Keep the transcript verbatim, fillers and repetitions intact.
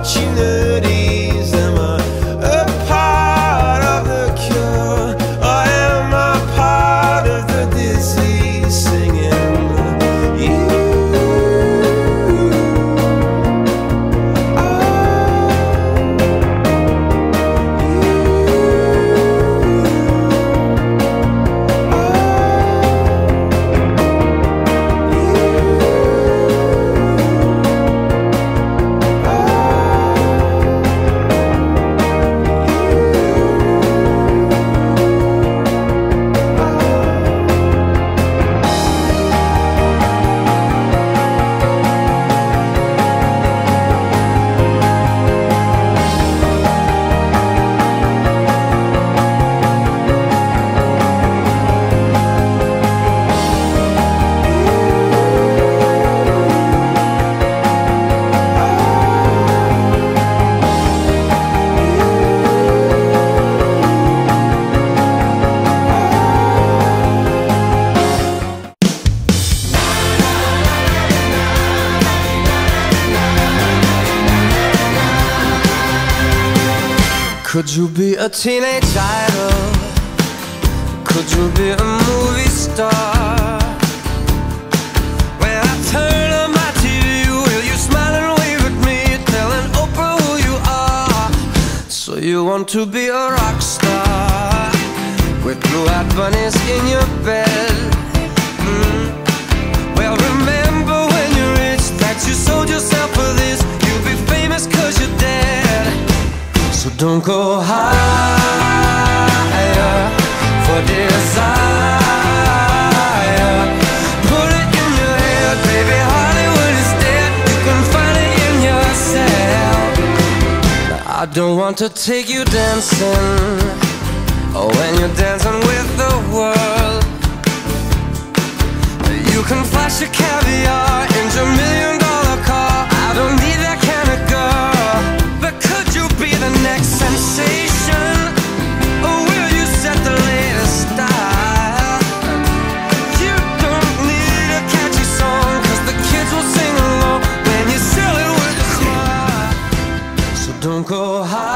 opportunities. Am I a part of the cure, or am I part of the disease? Singing you. Could you be a teenage idol? Could you be a movie star? When I turn on my T V, will you smile and wave at me, telling Oprah who you are? So you want to be a rock star with blue-eyed bunnies in your bed? mm. Well, remember when you're rich that you sold yourself for this. You'll be famous cause you're dead. So don't go higher for desire. Put it in your head, baby, Hollywood is dead. You can find it in yourself. Now, I don't want to take you dancing, or when you're dancing with the world. You can flash your caviar in your million dollar car. I don't need that kind of girl. But could you be the next sensation? Or will you set the latest style? You don't need a catchy song, cause the kids will sing along when you sell it with a smile. So don't go high.